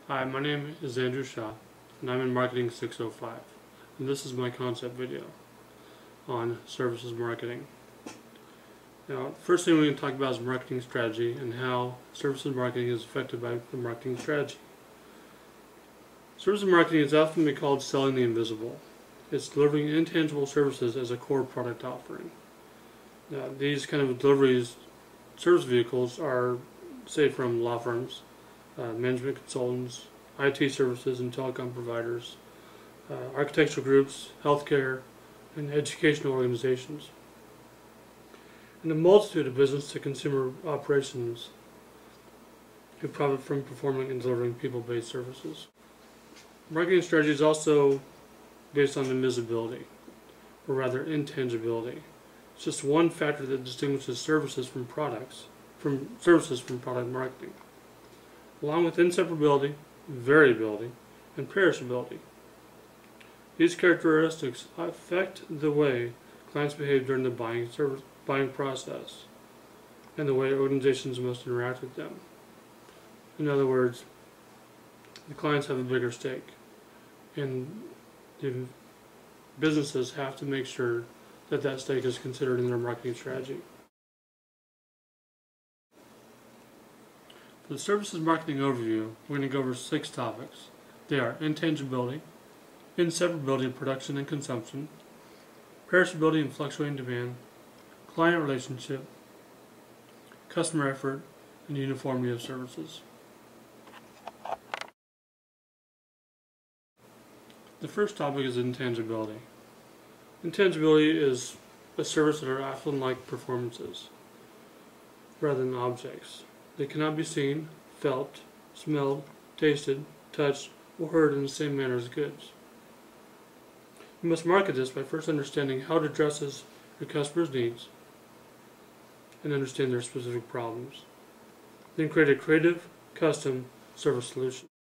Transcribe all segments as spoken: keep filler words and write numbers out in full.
Hi, my name is Andrew Shaw, and I'm in Marketing six oh five, and this is my concept video on services marketing. Now, first thing we're going to talk about is marketing strategy and how services marketing is affected by the marketing strategy. Services marketing is often been called selling the invisible. It's delivering intangible services as a core product offering. Now, these kind of deliveries, service vehicles are, say, from law firms, Uh, management consultants, I T services and telecom providers, uh, architectural groups, healthcare, and educational organizations, and a multitude of business-to-consumer operations who profit from performing and delivering people-based services. Marketing strategy is also based on invisibility, or rather intangibility. It's just one factor that distinguishes services from products, from services from product marketing, along with inseparability, variability, and perishability. These characteristics affect the way clients behave during the buying service, buying process and the way organizations must interact with them. In other words, the clients have a bigger stake, and the businesses have to make sure that that stake is considered in their marketing strategy. For the services marketing overview, we're going to go over six topics. They are intangibility, inseparability of production and consumption, perishability and fluctuating demand, client relationship, customer effort, and uniformity of services. The first topic is intangibility. Intangibility is a service that are often like performances rather than objects. They cannot be seen, felt, smelled, tasted, touched, or heard in the same manner as goods. You must market this by first understanding how it addresses your customers' needs and understand their specific problems. Then create a creative, custom service solution.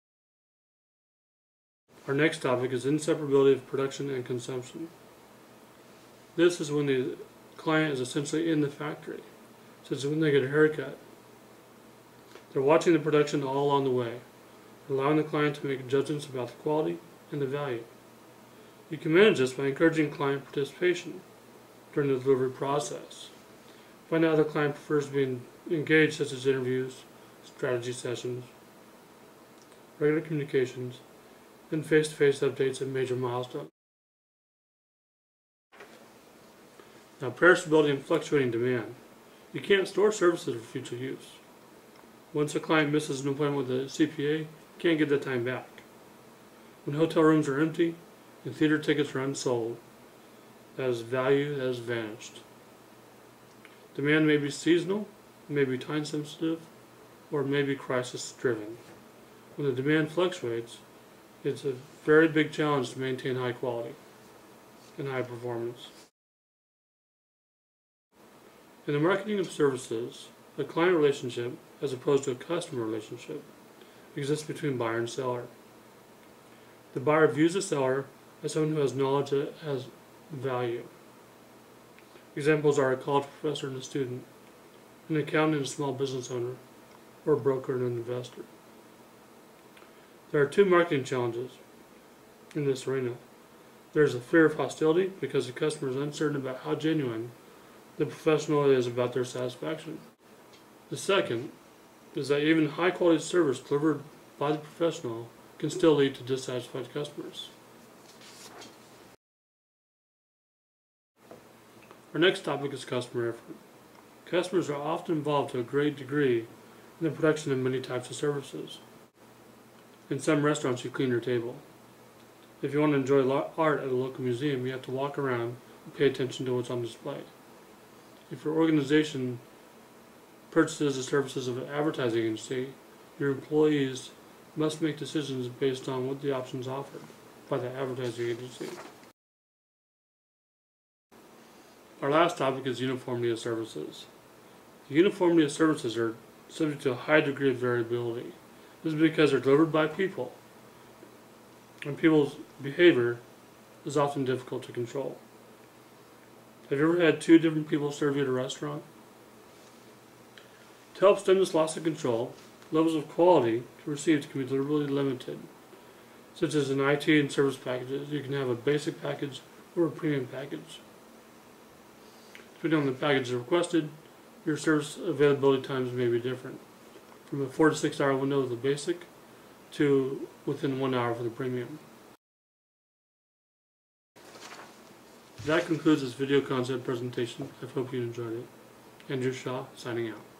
Our next topic is inseparability of production and consumption. This is when the client is essentially in the factory, such as when they get a haircut. They're watching the production all along the way, allowing the client to make judgments about the quality and the value. You can manage this by encouraging client participation during the delivery process. Find out how the client prefers being engaged, such as interviews, strategy sessions, regular communications, and face-to-face updates at major milestones. Now, perishability and fluctuating demand. You can't store services for future use. Once a client misses an appointment with a C P A, you can't get that time back. When hotel rooms are empty and theater tickets are unsold, that is value that has vanished. Demand may be seasonal, may be time sensitive, or may be crisis driven. When the demand fluctuates, it's a very big challenge to maintain high quality and high performance. In the marketing of services, a client relationship, as opposed to a customer relationship, exists between buyer and seller. The buyer views the seller as someone who has knowledge that has value. Examples are a college professor and a student, an accountant and a small business owner, or a broker and an investor. There are two marketing challenges in this arena. There is a fear of hostility because the customer is uncertain about how genuine the professional is about their satisfaction. The second is that even high-quality service delivered by the professional can still lead to dissatisfied customers. Our next topic is customer effort. Customers are often involved to a great degree in the production of many types of services. In some restaurants, you clean your table. If you want to enjoy art at a local museum, you have to walk around and pay attention to what's on display. If your organization purchases the services of an advertising agency, your employees must make decisions based on what the options offered by the advertising agency. Our last topic is uniformity of services. The uniformity of services are subject to a high degree of variability. This is because they're delivered by people, and people's behavior is often difficult to control. Have you ever had two different people serve you at a restaurant? To help stem this loss of control, levels of quality received can be deliberately limited. Such as in I T and service packages, you can have a basic package or a premium package. Depending on the package requested, your service availability times may be different, from a four to six hour window with the basic to within one hour for the premium. That concludes this video concept presentation. I hope you enjoyed it. Andrew Shaw, signing out.